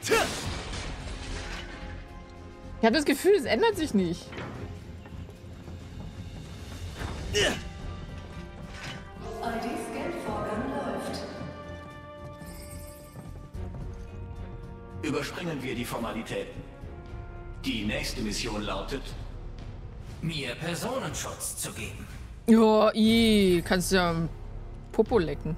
Ich habe das Gefühl, es ändert sich nicht. ID-Scan-Vorgang läuft. Überspringen wir die Formalitäten. Die nächste Mission lautet, mir Personenschutz zu geben. Ja, kannst ja Popo lecken.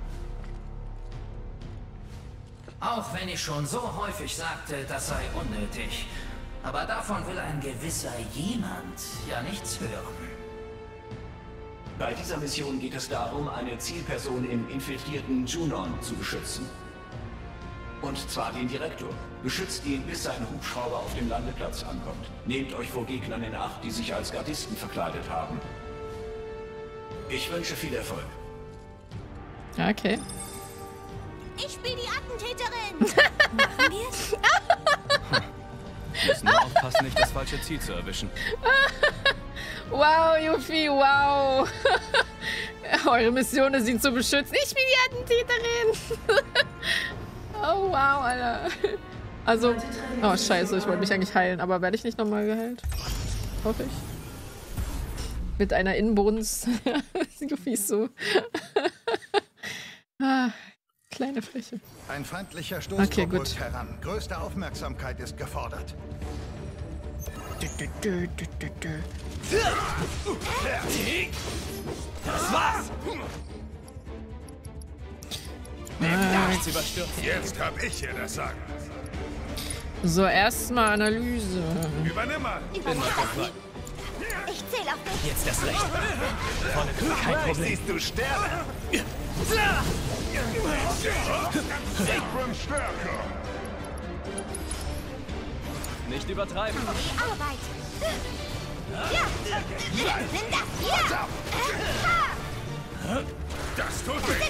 Auch wenn ich schon so häufig sagte, das sei unnötig. Aber davon will ein gewisser jemand ja nichts hören. bei dieser Mission geht es darum, eine Zielperson im infiltrierten Junon zu beschützen. Und zwar den Direktor. Beschützt ihn, bis sein Hubschrauber auf dem Landeplatz ankommt. Nehmt euch vor Gegnern in Acht, die sich als Gardisten verkleidet haben. Ich wünsche viel Erfolg. Okay. Ich bin die Attentäterin. Machen wir's? Müssen nur aufpassen, nicht das falsche Ziel zu erwischen. Wow, Yuffie, wow. Eure Mission ist, ihn zu beschützen. Ich bin die Attentäterin. Oh, wow, Alter. Also, oh, scheiße, ich wollte mich eigentlich heilen, aber werde ich nicht nochmal geheilt? Hoffe ich. Mit einer Inbrunst. Yuffie ist so. Kleine Fläche. Ein feindlicher Stoßtrupp Okay, gut. rückt heran. Größte Aufmerksamkeit ist gefordert. Das war's! Nichts überstürzen. Jetzt hab ich hier das Sagen. So, erstmal Analyse. Übernimm mal. Ich zähle auf dich. Jetzt das Recht. Vorne drin, kein Problem. Siehst du Sterne? Stärker. Nicht übertreiben. Die Arbeit. Ja. Nimm das. Ja. Das tut weh.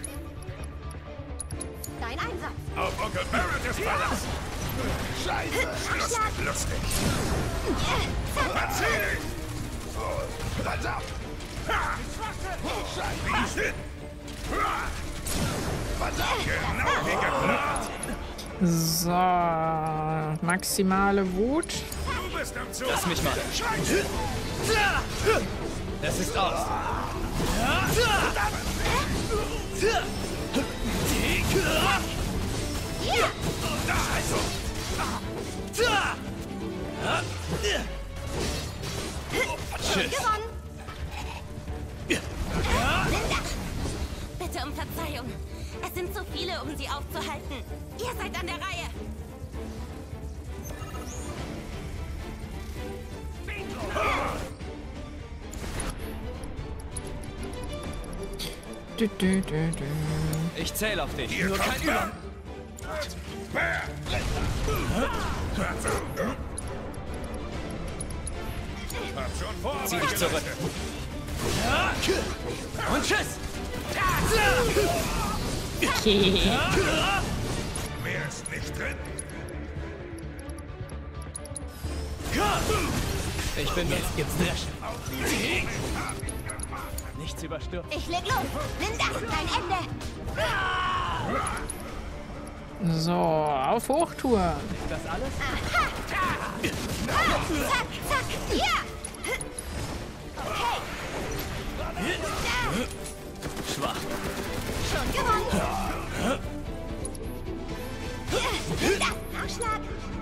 Dein Einsatz. Auf Onkel Barrett ist Verlass. Scheiße. Lustig, lustig. Verzieh dich. Pass auf. Scheiße. Pass auf. Genau wie geplant. So, maximale Wut. Du bist am Zug. Lass mich mal. Es ist aus. Tschüss. Gewonnen. Linda. Bitte um Verzeihung. Es sind so viele, um sie aufzuhalten. Ihr seid an der Reihe. Ich zähle auf dich. Hier Nur kommt kein Über. Zieh dich zurück. Und tschüss. Mehr ist nicht drin. Ich bin jetzt gibt's Dreschen. Nichts überstürzen. Ich leg los. Linda, dein Ende. So, auf Hochtour. Das alles? Zack, zack. Ja. Okay. Schwach. Schon gewonnen. Linda, Nachschlag.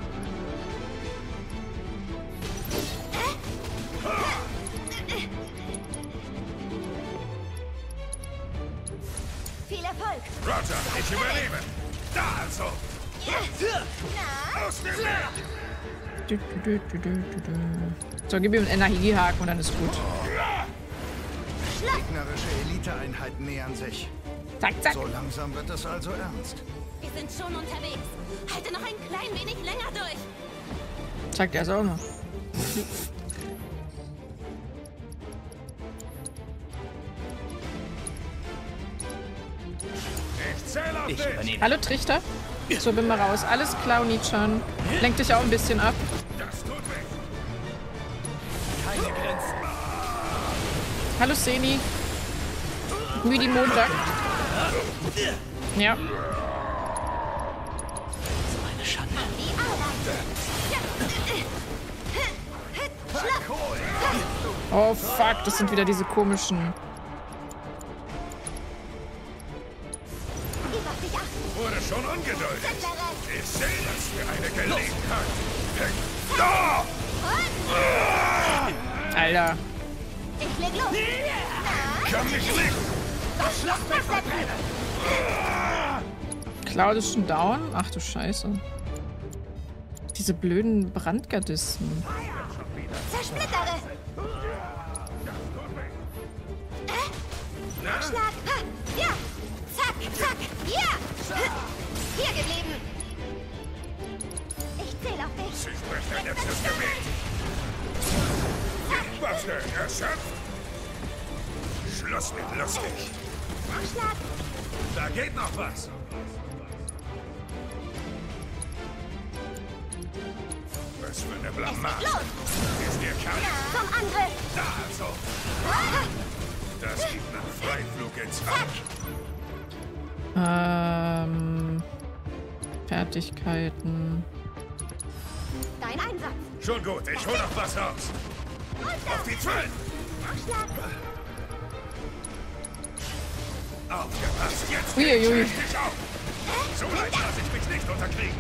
Viel Erfolg. Roger, ich überlebe. Da also. Na? Aus dem Weg. So, gib ihm einen Energiehaken und dann ist gut. Gegnerische Eliteeinheiten nähern sich. Zack, zack. So langsam wird es also ernst. Wir sind schon unterwegs. Halte noch ein klein wenig länger durch. Sagt er es auch noch. Ich zähle auf Ich dich. übernehme. Hallo Trichter. So, bin mal raus. Alles klar, Nichan. Lenk dich auch ein bisschen ab. Das tut weh. Keine Grenzen. Hallo Seni. Müdi Montag. Ja. So eine Scheiße. Oh fuck, das sind wieder diese komischen... Wurde schon ungeduldig. Ich sehe das für eine Gelegenheit. Da! Alter. Ich leg los. Kann nicht liegen. Das Schloss verbrennen. Cloud ist schon down? Ach du Scheiße. Diese blöden Brandgardisten. Zersplittere. Schlag. Ha. Ja. Zack, zack. Ja. Hier geblieben. Ich zähle auf dich. Sie spricht ein letztes Gebet. Waffe erschöpft. Schluss mit lustig. Nachschlag. Da geht noch was. Was für eine Blamage. Los. Ist dir kalt? Zum Angriff. Da also. Das gibt einen Freiflug ins All. Fertigkeiten. Dein Einsatz. Schon gut, ich hol noch was raus. Auf die 12. Nachschlag. Aufgepasst, jetzt Uiuiui. richtig auf. So leicht lasse ich mich nicht unterkriegen.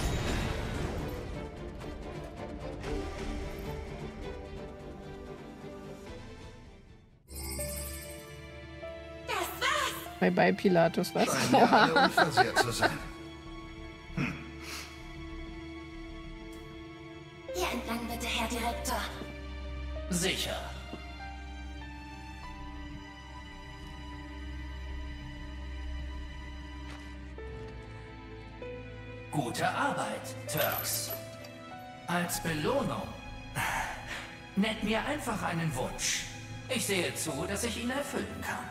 Bye bye Pilatus, was? Scheinen ja alle unversehrt zu sein. Hier entlang bitte, Herr Direktor. Sicher. Gute Arbeit, Turks. Als Belohnung. Nennt mir einfach einen Wunsch. Ich sehe zu, dass ich ihn erfüllen kann.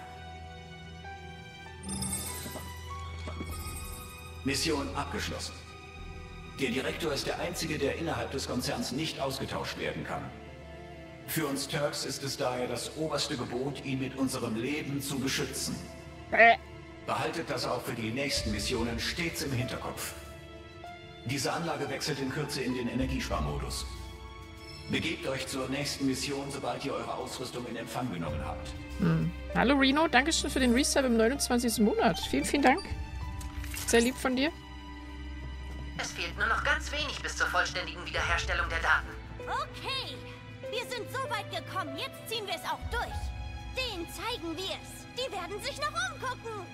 Mission abgeschlossen. Der Direktor ist der Einzige, der innerhalb des Konzerns nicht ausgetauscht werden kann. Für uns Turks ist es daher das oberste Gebot, ihn mit unserem Leben zu beschützen. Behaltet das auch für die nächsten Missionen stets im Hinterkopf. Diese Anlage wechselt in Kürze in den Energiesparmodus. Begebt euch zur nächsten Mission, sobald ihr eure Ausrüstung in Empfang genommen habt. Hallo Reno, dankeschön für den Resub im 29. Monat. Vielen, vielen Dank. Sehr lieb von dir. Es fehlt nur noch ganz wenig bis zur vollständigen Wiederherstellung der Daten. Okay. Wir sind so weit gekommen. Jetzt ziehen wir es auch durch. Denen zeigen wir es. Die werden sich noch umgucken.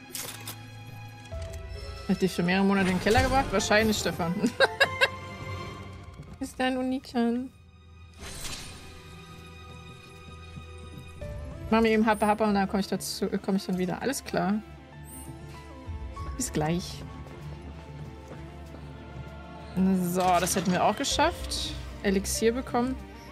Hat dich für mehrere Monate in den Keller gebracht? Wahrscheinlich, Stefan. Ist dein Unikan. Mach mir eben Happa und dann komme ich dann wieder. Alles klar. Bis gleich. So, das hätten wir auch geschafft. Elixier bekommen.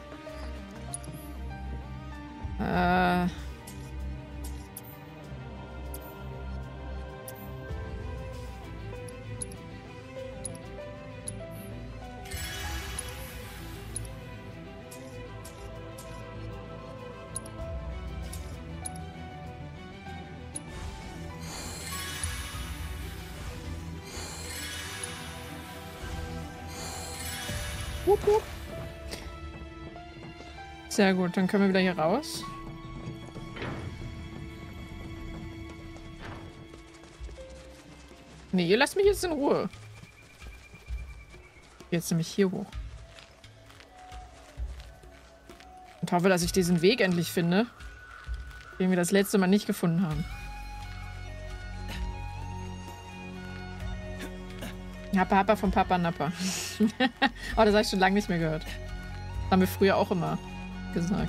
Sehr gut, dann können wir wieder hier raus. Nee, ihr lasst mich jetzt in Ruhe. Jetzt nämlich hier hoch. Und hoffe, dass ich diesen Weg endlich finde, den wir das letzte Mal nicht gefunden haben. Happa Happa von Papa Nappa. Oh, das habe ich schon lange nicht mehr gehört. Das haben wir früher auch immer gesagt.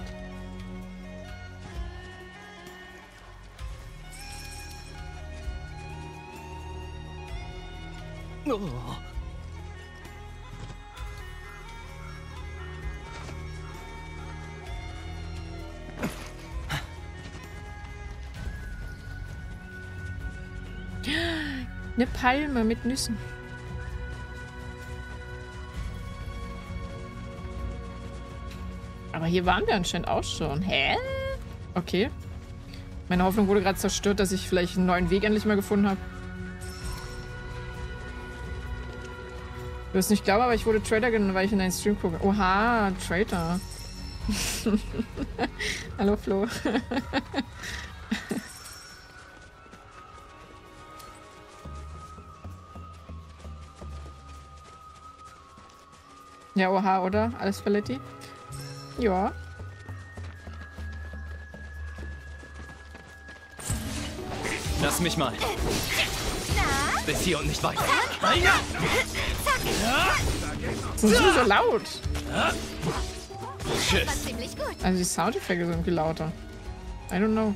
Oh. Eine Palme mit Nüssen. Aber hier waren wir anscheinend auch schon. Hä? Okay. Meine Hoffnung wurde gerade zerstört, dass ich vielleicht einen neuen Weg endlich mal gefunden habe. Du wirst nicht glauben, aber ich wurde Trader genannt, weil ich in einen Stream gucke. Oha, Trader. Hallo Flo. Ja, oha, oder? Alles Paletti? Ja. Lass mich mal. Bis hier und nicht weiter. Das ist so laut. Tschüss. Ziemlich gut. Also die Soundeffekte sind irgendwie lauter. I don't know.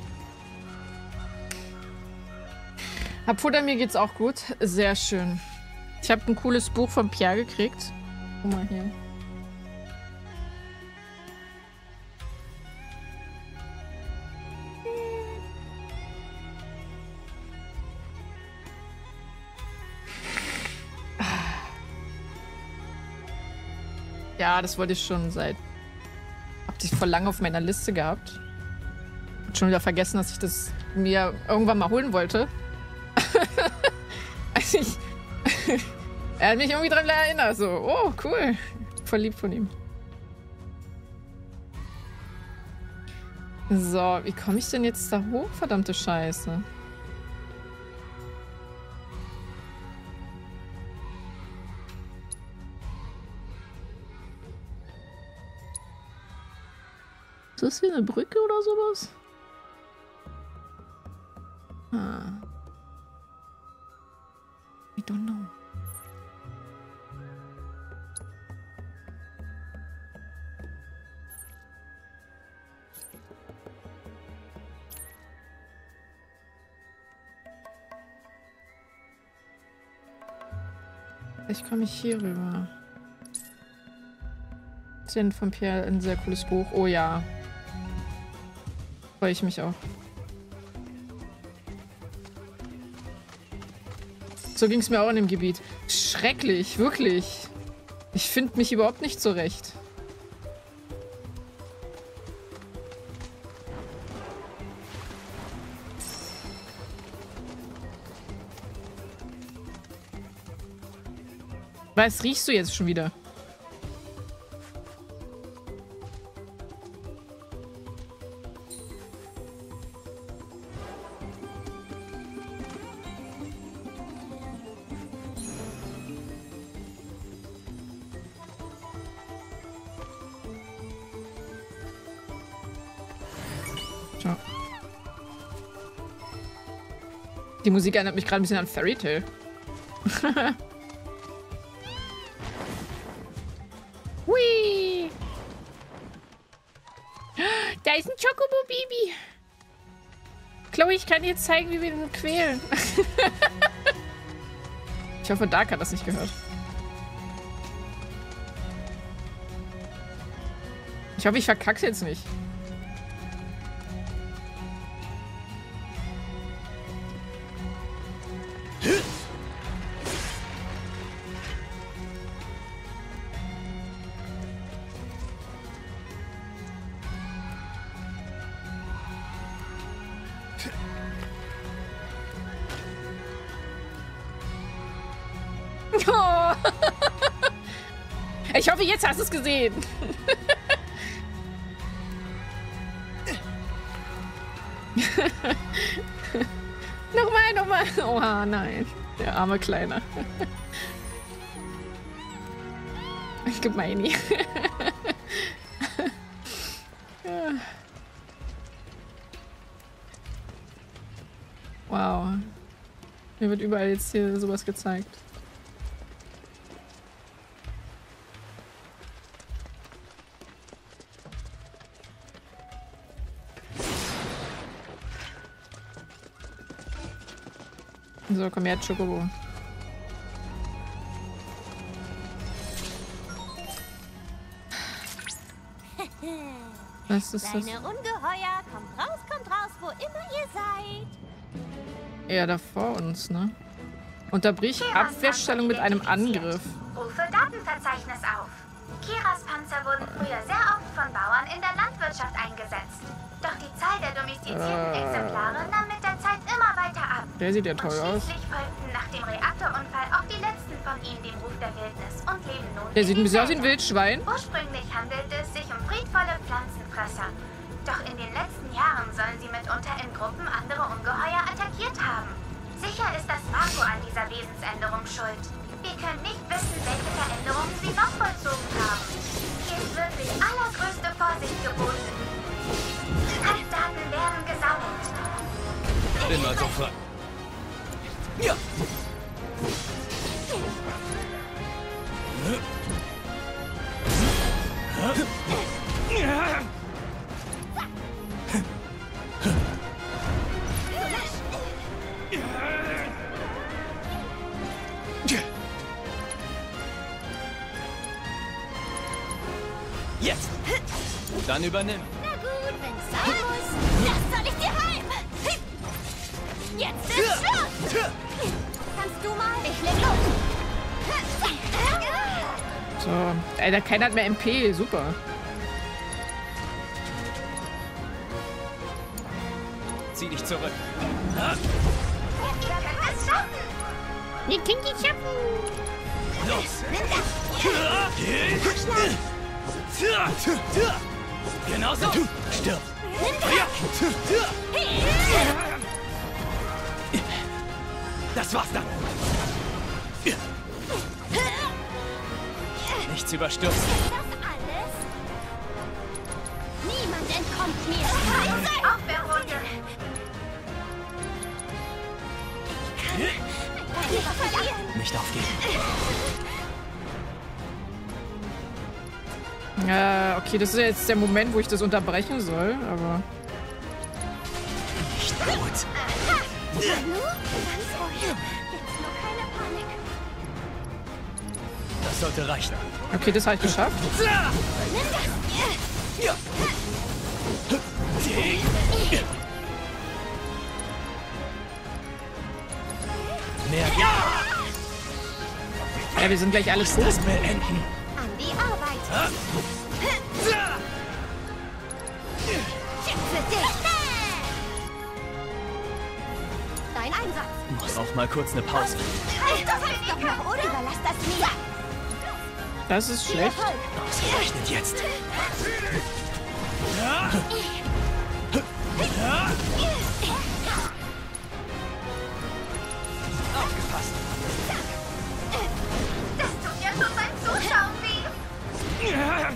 Hapuda, mir geht's auch gut. Sehr schön. Ich habe ein cooles Buch von Pierre gekriegt. Guck mal hier. Ja, das wollte ich schon seit... Hab ich vor lange auf meiner Liste gehabt. Hab schon wieder vergessen, dass ich das mir irgendwann mal holen wollte. Also ich... Er hat mich irgendwie daran erinnert. So, oh, cool. Voll lieb von ihm. So, wie komme ich denn jetzt da hoch? Verdammte Scheiße. Ist das hier eine Brücke oder sowas? Ah. I don't know. Vielleicht komme ich hier rüber. Sind von Pierre ein sehr cooles Buch. Oh ja. Freue ich mich auch. So ging es mir auch in dem Gebiet. Schrecklich, wirklich. Ich finde mich überhaupt nicht zurecht. Was riechst du jetzt schon wieder? Die Musik erinnert mich gerade ein bisschen an Fairy Tail. Hui! Da ist ein Chocobo-Baby. Chloe, ich kann dir jetzt zeigen, wie wir den quälen. Ich hoffe, Dark hat das nicht gehört. Ich hoffe, ich verkack's jetzt nicht. Oh. Ich hoffe, jetzt hast du es gesehen. Nochmal. Oha, nein. Der arme Kleiner. Gemeini. Wow. Mir wird überall jetzt hier sowas gezeigt. So, komm her, Chocobo. Was ist das? Kleine Ungeheuer, kommt raus, wo immer ihr seid. Ja, da vor uns, ne? Unterbrich Abwehrstellung mit einem Angriff. Rufe Datenverzeichnis auf. Kiras Panzer wurden früher sehr oft von Bauern in der Landwirtschaft eingesetzt. Doch die Zahl der domestizierten Exemplare nahm mit der Zeit immer weiter ab. Der sieht ja toll aus. Schließlich folgten nach dem Reaktorunfall auch die letzten von ihnen dem Ruf der Wildnis und leben nun. Der sieht ein bisschen aus wie ein Wildschwein. Ursprünglich handelte es sich um friedvolle Pflanzen mitunter in Gruppen andere Ungeheuer attackiert haben. Sicher ist das Marco an dieser Wesensänderung schuld. Wir können nicht wissen, welche Veränderungen sie noch vollzogen haben. Hier ist wirklich allergrößte Vorsicht geboten. Daten werden gesammelt. Bin mal so frei. Ja. Jetzt! Dann übernimm. Na gut, wenn's sein muss. Das soll ich dir heim. Jetzt ist Schluss. Kannst du mal? Ich leg los. So. Alter, keiner hat mehr MP. Super. Zieh dich zurück. Ihr könnt es schaffen. Wir können die schaffen. Los! Nimm das. Genau so! Stirb! Das war's dann! Nichts überstürzen. Das alles? Niemand entkommt mir. Aufwärmrunde. Ich kann verlieren. Nicht aufgeben. Okay, das ist ja jetzt der Moment, wo ich das unterbrechen soll, aber... Nicht gut. Nanu? Ganz ruhig. Jetzt nur keine Panik. Das sollte reichen. Okay, das habe ich geschafft. Nimm das. Ja. Mehr. Ja, wir sind gleich alle tot. Das beenden. An die Arbeit. Für dich. Dein Einsatz. Muss auch mal kurz eine Pause. Das heißt doch noch, oder? Überlass das mir. Das ist schlecht. Ausgerechnet jetzt. Aufgepasst. Das tut ja schon beim Zuschauen weh.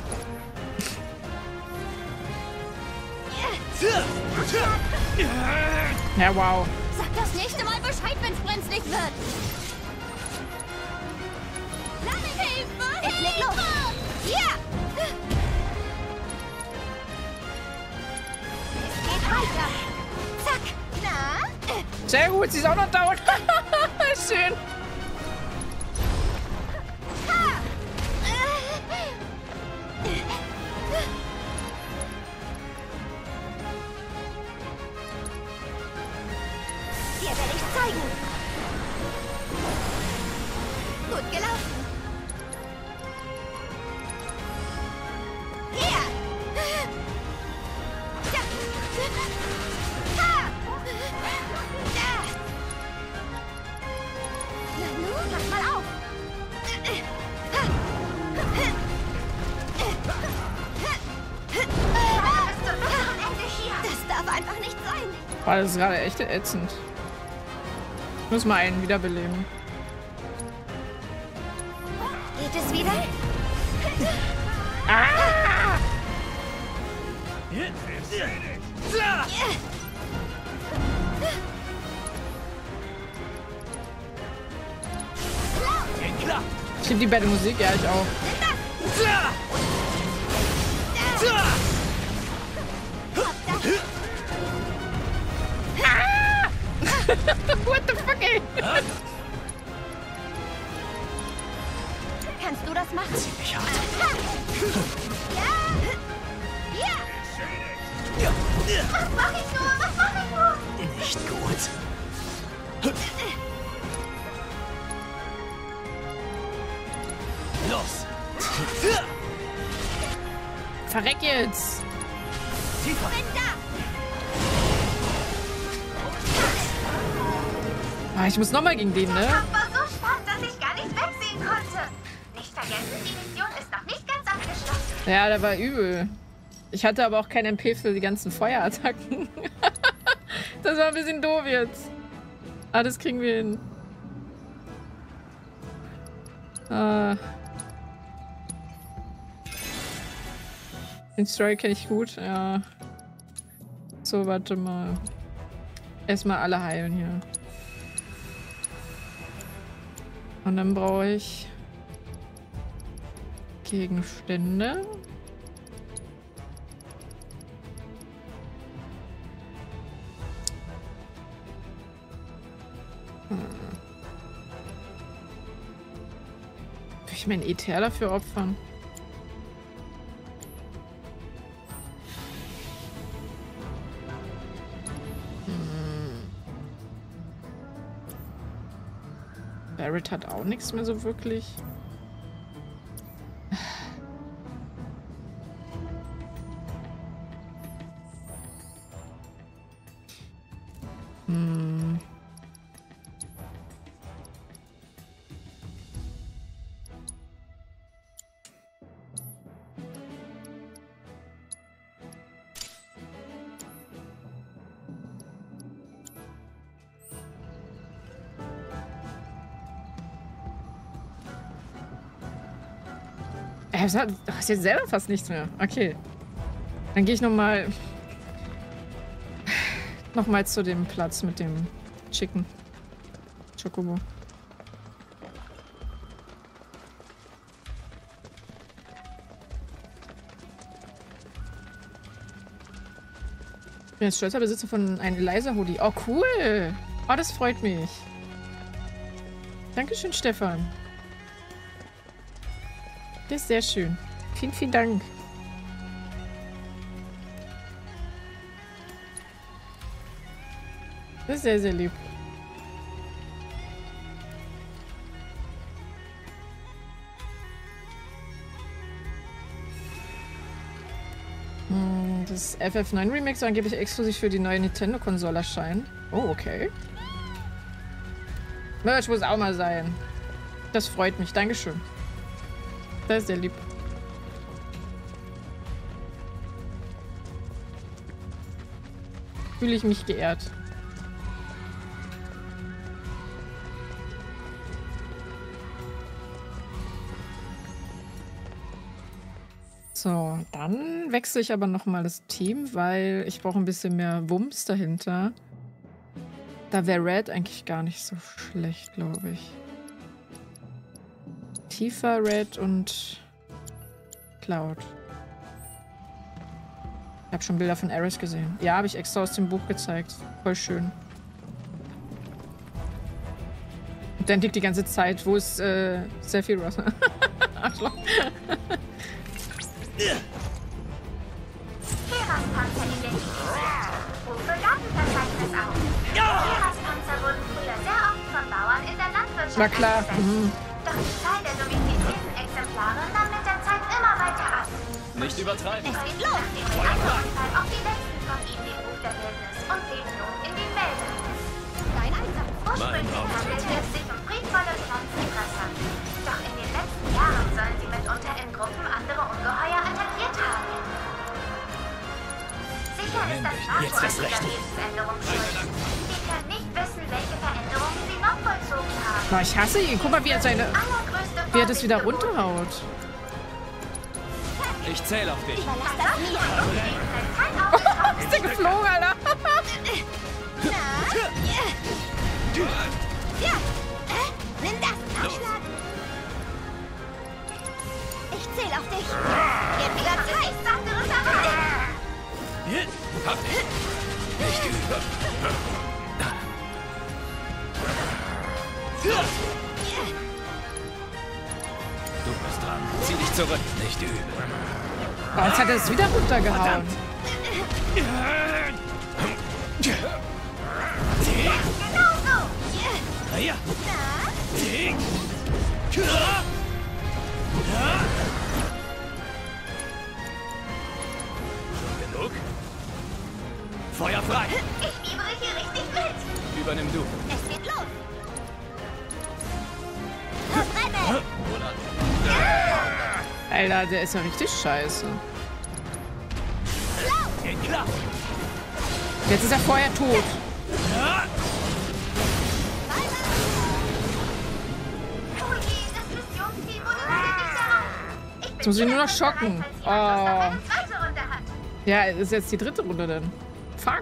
Ja, wow. Sag das nächste Mal Bescheid, wenn's brenzlig wird. Hilfe! Ich leg los. Ja! Es geht weiter. Zack. Na? Sehr gut, sie ist auch noch down. Schön. Dir werde ich zeigen. Gut gelaufen. Hier. Ja. Ha. Da. Na nun, pass mal auf. Bis zum bitteren Ende hier. Das darf einfach nicht sein. Boah, das ist gerade echt ätzend. Ich muss mal einen wiederbeleben. Geht es wieder? Ah! Klar. Ich liebe die Battle Musik, ja, ich auch. What the fuck, ey? Kannst du das machen? Ich hart. Ja. Was mach ich nur? Was mach ich nur? Nicht gut. Los. Verreck jetzt. Tiefer. Bin da. Ah, ich muss nochmal gegen den, Der ne? Kampf war so spannend, dass ich gar nicht wegsehen konnte. Nicht vergessen, die Mission ist noch nicht ganz abgeschlossen. Ja, der war übel. Ich hatte aber auch kein MP für die ganzen Feuerattacken. Das war ein bisschen doof jetzt. Ah, das kriegen wir hin. Den Story kenne ich gut, ja. So, warte mal. Erstmal alle heilen hier. Und dann brauche ich Gegenstände. Will ich meinen Ether dafür opfern? Barret hat auch nichts mehr so wirklich. Hast jetzt selber fast nichts mehr. Okay. Dann gehe ich nochmal zu dem Platz mit dem Chicken. Chocobo. Ich bin jetzt stolzer Besitzer von einem Eliza-Hoodie. Oh, cool. Oh, das freut mich. Dankeschön, Stefan. Das ist sehr schön. Vielen, vielen Dank. Das ist sehr, sehr lieb. Das FF9 Remix soll angeblich exklusiv für die neue Nintendo-Konsole erscheinen. Oh, okay. Merch muss auch mal sein. Das freut mich. Dankeschön. Das ist sehr lieb. Fühle ich mich geehrt. So, dann wechsle ich aber nochmal das Team, weil ich brauche ein bisschen mehr Wumms dahinter. Da wäre Red eigentlich gar nicht so schlecht, glaube ich. Tifa, Red und Cloud. Ich habe schon Bilder von Ares gesehen. Ja, habe ich extra aus dem Buch gezeigt. Voll schön. Und dann tickt die ganze Zeit. Wo ist Sephiroth? Arschloch. Heras Panzer identifiziert. Rufe Datenverzeichnis auf. Heras Panzer wurden früher sehr oft von Bauern in der Landwirtschaft Na klar. eingesetzt. Doch die Zahl der domestizierten Exemplare nahm mit der Zeit immer weiter ab. Nicht übertreiben. Es geht los. Nach dem Unfall auch die letzten von ihnen den Ruf der Wildnis und leben nun in den Wäldern. Dein Einsatz. Ursprünglich handelte es sich um friedvolle Pflanzenfresser. Doch in den letzten Jahren sollen sie mitunter in Gruppen andere Ungeheuer attackiert haben. Sicher ist das Marco an dieser Wesensänderung schuld. Wir können nicht wissen, welche Veränderungen sie noch vollzogen haben. Boah, ich hasse ihn. Guck mal, wie er das wieder runterhaut. Ich zähle auf dich. Oh, ist der geflogen, Alter? Ja, nimm das. Abschlag. Ich zähle auf dich. Jetzt wieder Zeit. Hab dich. Nicht über. Du bist dran. Zieh dich zurück. Nicht übel. Oh, jetzt hat er es wieder runtergehauen. Genau so. Ja. Schon genug? Feuer frei. Ich fiebere hier richtig mit. Übernimm du. Es geht los. Verbrenne. Alter, der ist ja richtig scheiße. Geht klar. Jetzt ist er vorher tot. Jetzt muss ich nur noch schocken. Oh. Ja, ist jetzt die 3. Runde dann. Fuck.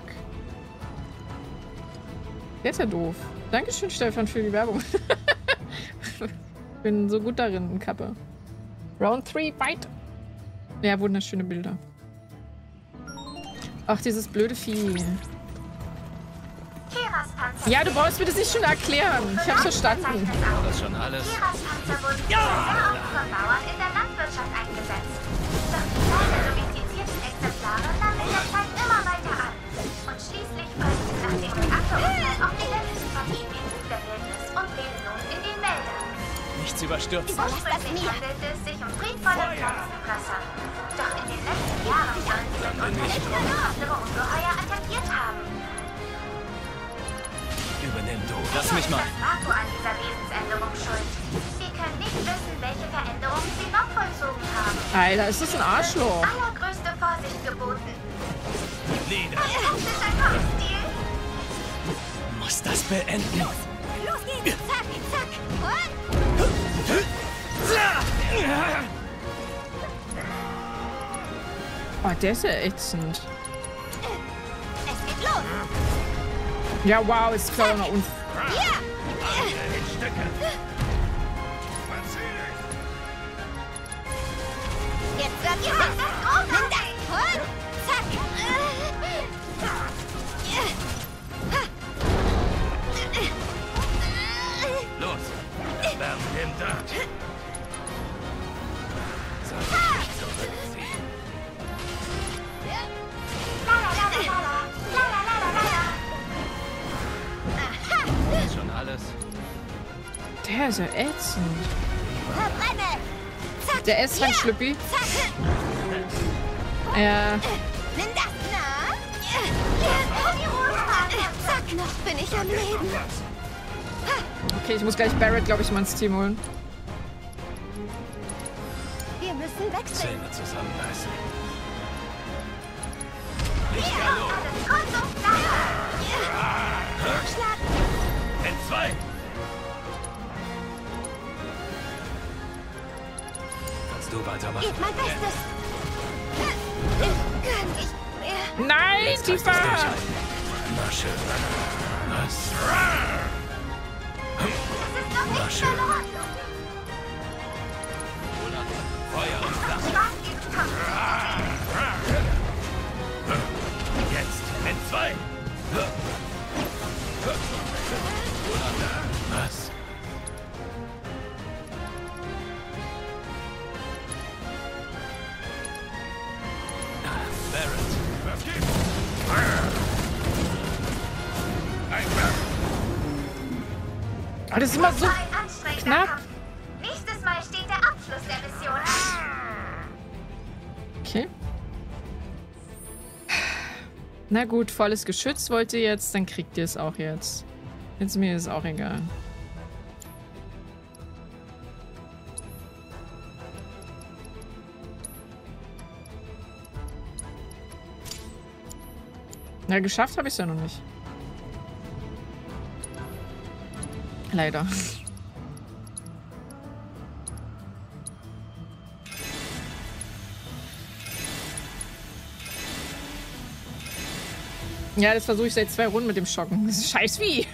Der ist ja doof. Dankeschön, Stefan, für die Werbung. Ich bin so gut darin, Kappe. Round 3, fight! Ja, wunderschöne Bilder. Ach, dieses blöde Vieh. Ja, du brauchst mir das nicht schon erklären. Ich hab's verstanden. War das schon alles? Keras Panzer wurden früher sehr oft von Bauern in der Landwirtschaft eingesetzt. Doch die Zahl der domestizierten Exemplare nahm mit der Zeit immer weiter an. Und schließlich folgten nach dem Reaktorunfall auch die letzten von ihnen in der Wildnis und leben nun in den Wäldern. Nichts überstürzen. Ursprünglich handelte es sich um friedvolle Pflanzenfresser. Doch in den letzten Jahren sollen sie mit Unterschieden andere Ungeheuer attackiert haben. Übernimm du. Lass mich mal. Das Vaku an dieser Wesensänderung schuld. Sie können nicht wissen, welche Veränderungen sie noch vollzogen haben. Alter, ist das ein Arschloch? Allergrößte Vorsicht geboten. Nieder. Fantastischer Kampfstil. Muss das beenden. Los geht's! Zack, zack! Oh, der ist ja ätzend. Es geht los! Ja, wow, ist klar noch unf... Ja! In Stücke. Jetzt wird ihr Nimm das! Und zack! Los. Erwärm den Dart. Ist schon alles. Der ist ja ätzend. Verbrenne! Zack! Der ist halt Schlüppi. Zack! Ja. Nimm das, na? Zack, noch bin ich am Leben. Okay, ich muss gleich Barrett, glaube ich, mal ins Team holen. Wir müssen wechseln. Zähne zusammenbeißen. Schlag! In 2. Kannst du weitermachen? Gib mein Bestes. Ich kann nicht mehr. Nein, Tifa! Na schön. Was? Na schön. Feuer und Flamme. Jetzt. In 2. Was? Barrett. Was gibt's? Ein Werk. Oh, das ist immer so Ein anstrengender knapp. Kampf. Nächstes Mal steht der Abschluss der Mission an. Okay. Na gut, volles Geschütz wollt ihr jetzt, dann kriegt ihr es auch jetzt. Jetzt mir ist auch egal. Na, geschafft habe ich es ja noch nicht. Leider. Ja, das versuche ich seit 2 Runden mit dem Schocken. Das ist scheiß wie.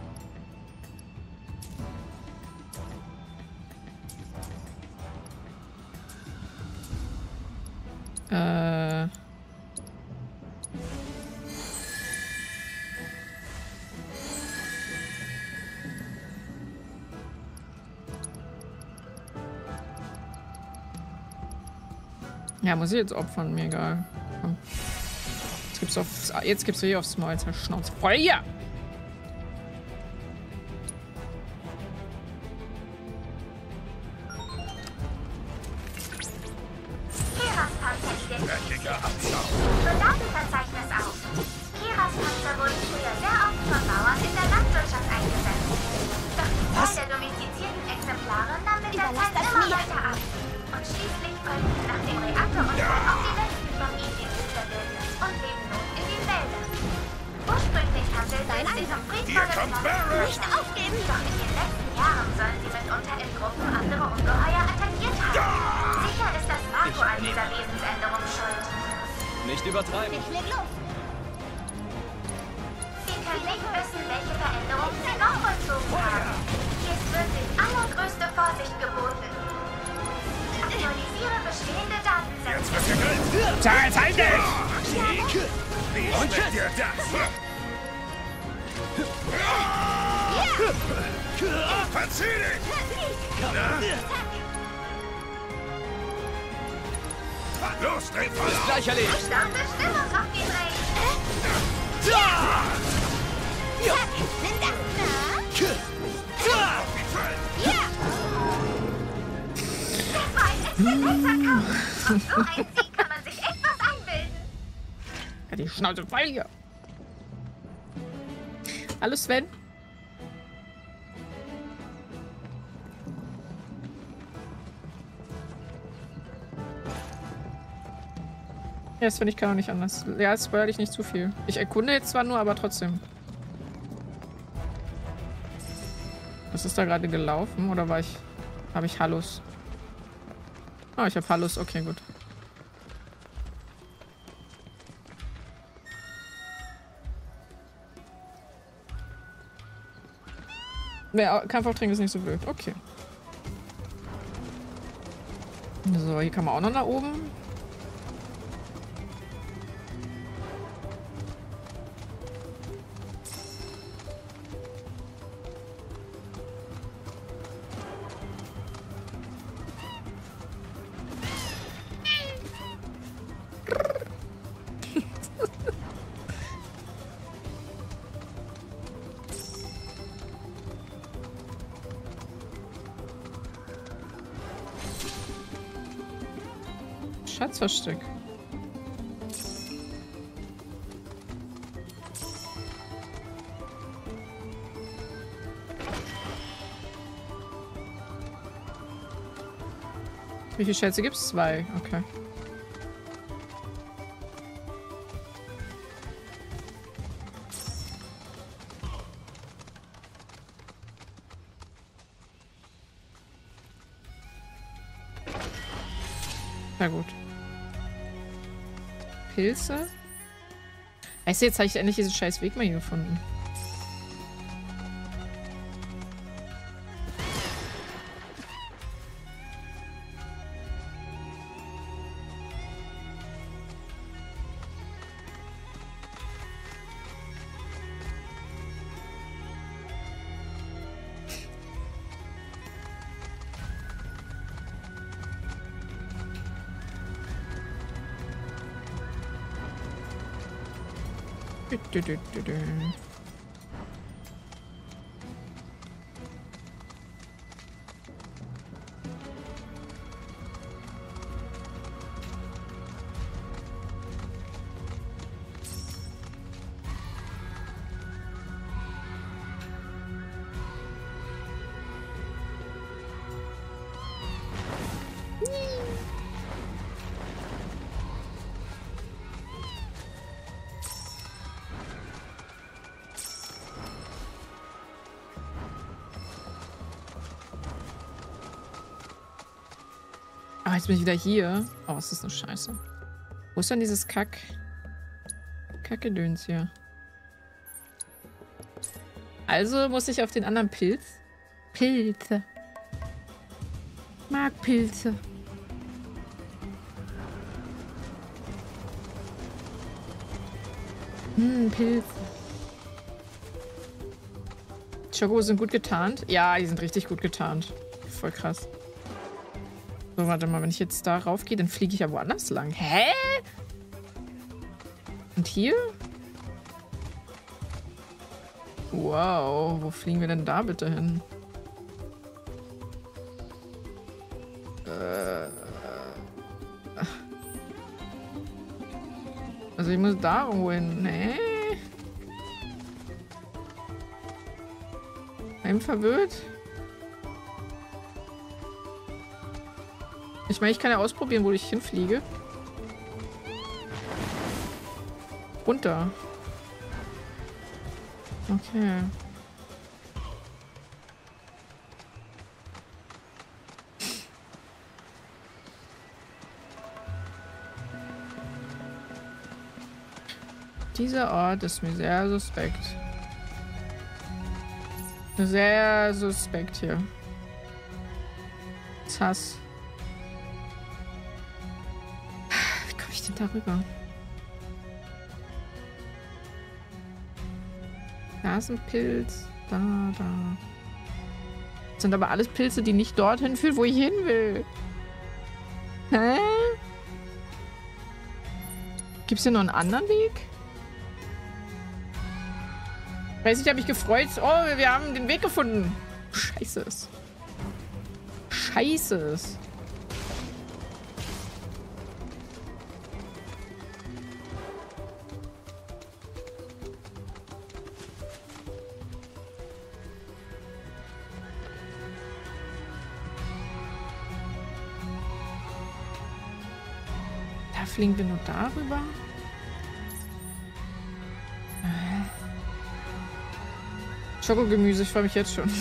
Ja, muss ich jetzt opfern, mir egal. Komm. Jetzt gibt's hier aufs Maul, jetzt Schnauze. Feuer! Keras Panzer identifiziert. Soldatenverzeichnis auf. Keras Panzer wurden früher sehr oft von Bauern in der Landwirtschaft eingesetzt. Doch die Zahl der domestizierten Exemplare nahm mit der Zeit immer weiter ab. Und schließlich folgten nach dem Reaktorunfall auch die letzten von ihnen in der Wildnis und leben nun in den Wäldern. Ursprünglich handelte es sich um friedvolle Pflanzen. Nicht aufgeben! Doch in den letzten Jahren sollen sie mitunter in Gruppen andere Ungeheuer attackiert haben. Sicher ist das Nicht übertreiben. Ich leg los. Sie können nicht wissen, welche Veränderungen Sie noch vollzogen haben. Hier ist wirklich allergrößte Vorsicht geboten. Aktualisiere bestehende Datensätze. Jetzt wird gegrillt. Charles, halt dich! Wie schmeckt dir das? Verzieh dich! Los, dreh voll auf! Gleich erledigt. Starte Stimmung auf die Dreh. Nimm das. Das war ein exzellenter Kampf. Auf so einen Sieg kann man sich echt was einbilden. Ja, die Schnauze voll hier. Hallo Sven. Ja, Sven, ich kann auch nicht anders. Ja, es spoilert dich nicht zu viel. Ich erkunde jetzt zwar nur, aber trotzdem. Was ist da gerade gelaufen? Oder habe ich Hallus? Oh, ich habe Hallus. Okay, gut. Kampfauftränke ist nicht so blöd. Okay. So, hier kann man auch noch nach oben. Schatzversteck. Wie viele Schätze gibt es? 2. Okay. Na gut. Pilze. Weißt du, jetzt habe ich endlich diesen scheiß Weg mal hier gefunden. Ah, jetzt bin ich wieder hier. Oh, was ist eine Scheiße. Wo ist denn dieses Kackgedöns hier? Also muss ich auf den anderen Pilz. Pilze. Mag Pilze. Pilze. Choco sind gut getarnt. Ja, die sind richtig gut getarnt. Voll krass. So, warte mal, wenn ich jetzt da rauf gehe, dann fliege ich ja woanders lang. Hä? Und hier? Wow, wo fliegen wir denn da bitte hin? Also ich muss da irgendwo hin. Nee. Bin verwirrt. Ich meine, ich kann ja ausprobieren, wo ich hinfliege. Runter. Okay. Dieser Ort ist mir sehr suspekt. Sehr suspekt hier. Zass. Wie komme ich denn darüber? Da ist ein Pilz. Da. Das sind aber alles Pilze, die nicht dorthin führen, wo ich hin will. Hä? Gibt es hier noch einen anderen Weg? Weiß ich, habe mich gefreut. Oh, wir haben den Weg gefunden. Scheiße. Scheiße. Da fliegen wir nur darüber. Schokogemüse, ich freue mich jetzt schon.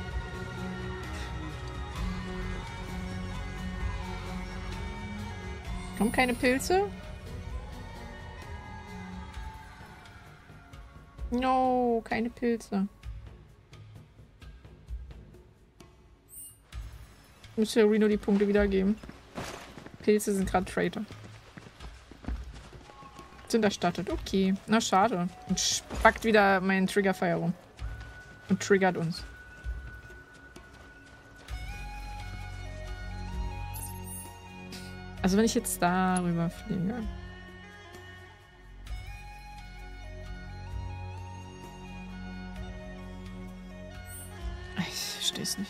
Kommen keine Pilze? No, keine Pilze. Ich muss ja Reno die Punkte wiedergeben. Pilze sind gerade Traitor. Sind erstattet. Okay. Na, schade. Und spackt wieder meinen Triggerfire rum. Und triggert uns. Also wenn ich jetzt darüber fliege. Ich verstehe es nicht.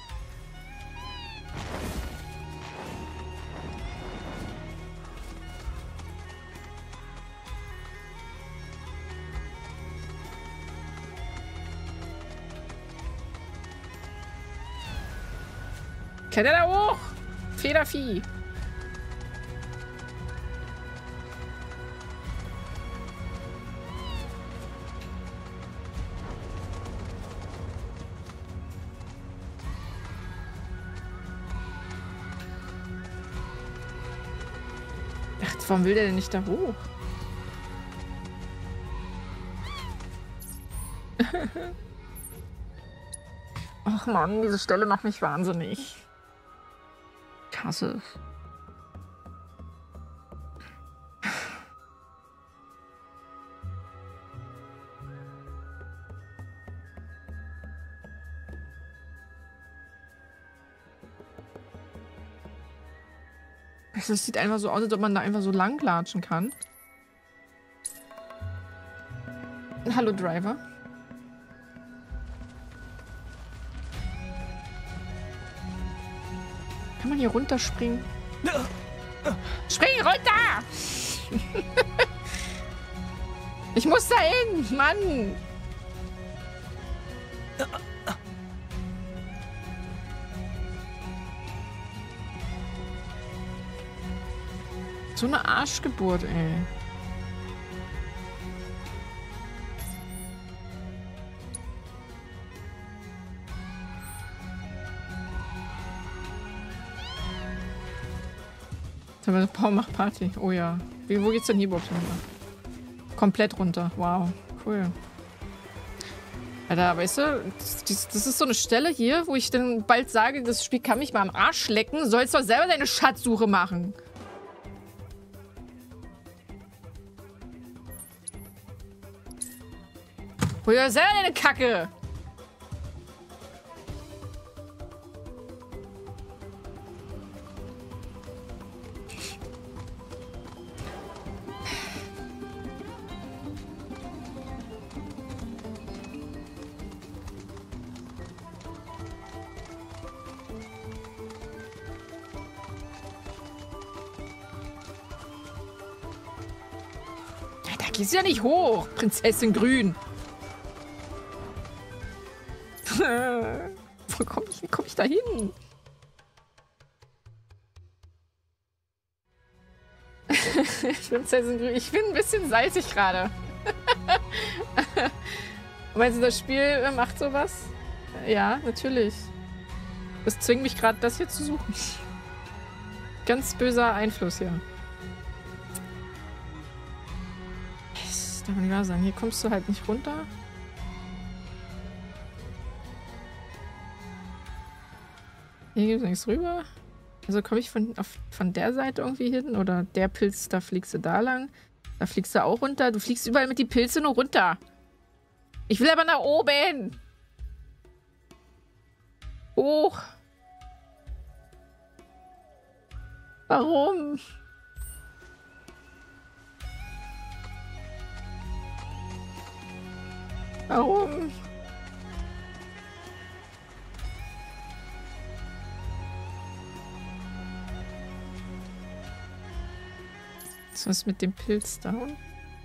Kletter da hoch! Federvieh! Ach, warum will der denn nicht da hoch? Ach Mann, diese Stelle macht mich wahnsinnig. Ich hasse es. Es sieht einfach so aus, als ob man da einfach so lang latschen kann. Hallo, Driver. Kann man hier runterspringen? Spring runter! Ich muss da hin, Mann! So eine Arschgeburt, ey. Paul macht Party. Oh ja. Wo geht's denn hier überhaupt runter? Komplett runter. Wow. Cool. Alter, weißt du, das ist so eine Stelle hier, wo ich dann bald sage, das Spiel kann mich mal am Arsch lecken. Sollst doch selber deine Schatzsuche machen. Hol dir selber deine Kacke. Da geht's ja nicht hoch, Prinzessin Grün. Wie komm ich da hin? Prinzessin Grün. Ich bin ein bisschen salzig gerade. Meinst du, das Spiel macht sowas? Ja, natürlich. Das zwingt mich gerade, das hier zu suchen. Ganz böser Einfluss hier. Mist. darf nicht wahr sein. Hier kommst du halt nicht runter. Hier gibt es nichts rüber. Also komme ich von der Seite irgendwie hin? Oder der Pilz, da fliegst du da lang. Da fliegst du auch runter. Du fliegst überall mit die Pilze nur runter. Ich will aber nach oben. Hoch. Warum? Warum? Was ist mit dem Pilz da unten?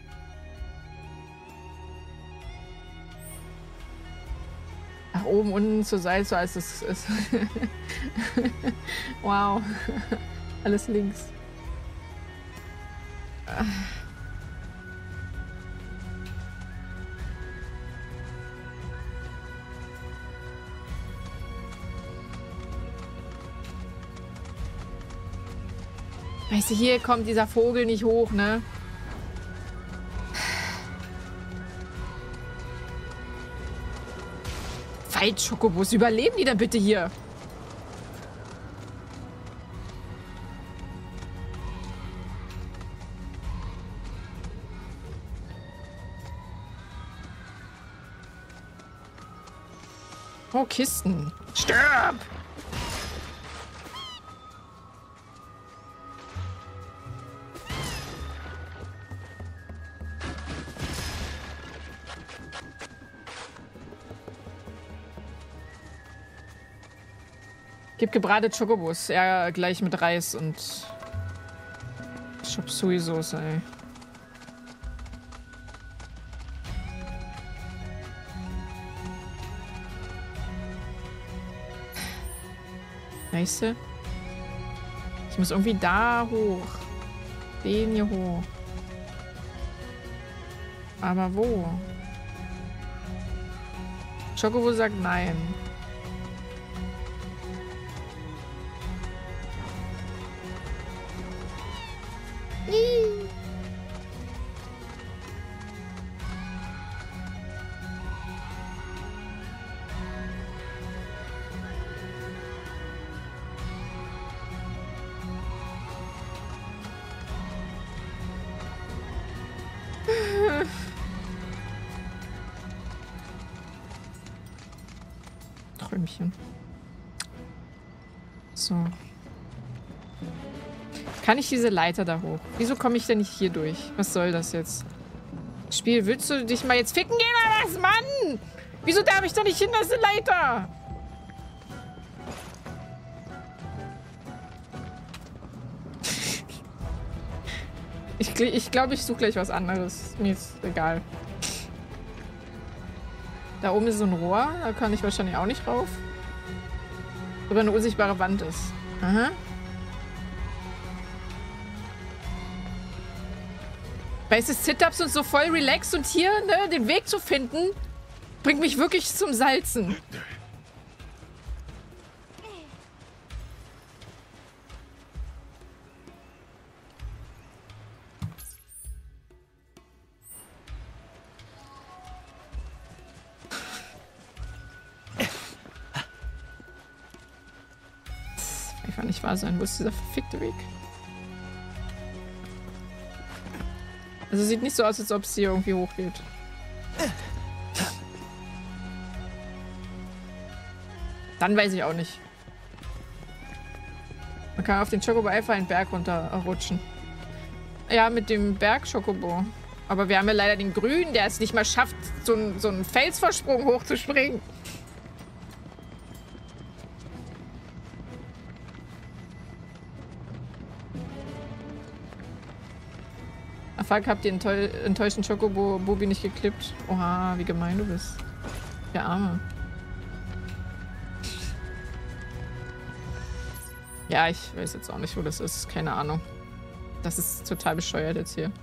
Nach oben, unten, zur Seite, so als es ist. Wow. Alles links. Weißt du, hier kommt dieser Vogel nicht hoch, ne? Fight-Schokobus, überleben die denn bitte hier? Oh, Kisten. Stirb! Gib gebratet Chocobos. Ja, gleich mit Reis und Chop Suey Soße, ey. Weißt du? Ich muss irgendwie da hoch. Den hier hoch. Aber wo? Chocobo sagt nein. Träumchen. So. Kann ich diese Leiter da hoch? Wieso komme ich denn nicht hier durch? Was soll das jetzt? Spiel, willst du dich mal jetzt ficken gehen oder was, Mann? Wieso darf ich da nicht hin? Das ist eine Leiter. Ich glaube, ich suche gleich was anderes. Mir ist egal. Da oben ist so ein Rohr. Da kann ich wahrscheinlich auch nicht rauf. Über eine unsichtbare Wand ist. Aha. Weißt du, Sit-Ups und so voll relaxed und hier, ne, den Weg zu finden, bringt mich wirklich zum Salzen. Das kann nicht wahr sein. Wo ist dieser verfickte Weg? Also sieht nicht so aus, als ob es hier irgendwie hochgeht. Dann weiß ich auch nicht. Man kann auf den Chocobo einfach einen Berg runterrutschen. Ja, mit dem Berg Chocobo. Aber wir haben ja leider den Grünen, der es nicht mal schafft, so einen Felsvorsprung hochzuspringen. Fuck, habt ihr enttäuschten Chocobo-Bubi nicht geklippt? Oha, wie gemein du bist. Der Arme. Ja, ich weiß jetzt auch nicht, wo das ist. Keine Ahnung. Das ist total bescheuert jetzt hier.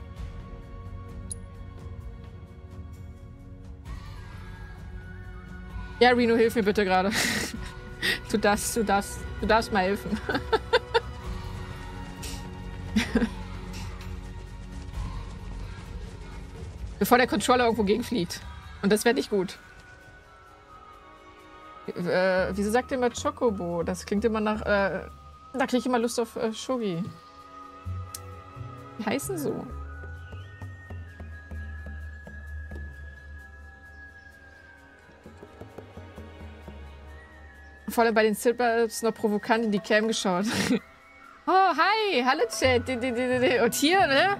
Ja, Reno, hilf mir bitte gerade. Du darfst mal helfen. Bevor der Controller irgendwo gegenfliegt. Und das wäre nicht gut. Wieso sagt ihr immer Chocobo? Das klingt immer nach... da kriege ich immer Lust auf Shogi. Die heißen so. Vor allem bei den Silbers noch provokant in die Cam geschaut. Oh, hi! Hallo, Chat! Und hier, ne?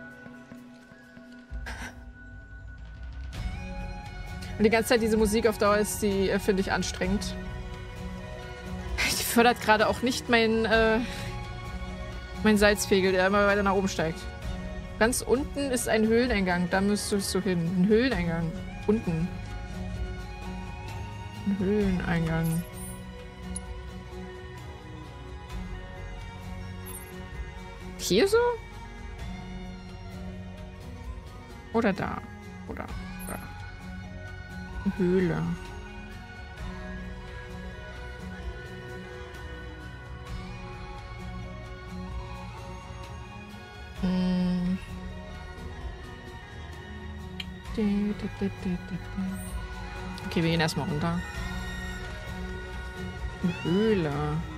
Und die ganze Zeit diese Musik auf Dauer ist, die finde ich anstrengend. Die fördert gerade auch nicht mein Salzpegel, der immer weiter nach oben steigt. Ganz unten ist ein Höhleneingang. Da müsstest du hin. Ein Höhleneingang. Unten. Ein Höhleneingang. Hier so? Oder da? Oder da? Eine Höhle. Okay, wir gehen erstmal runter. Eine Höhle.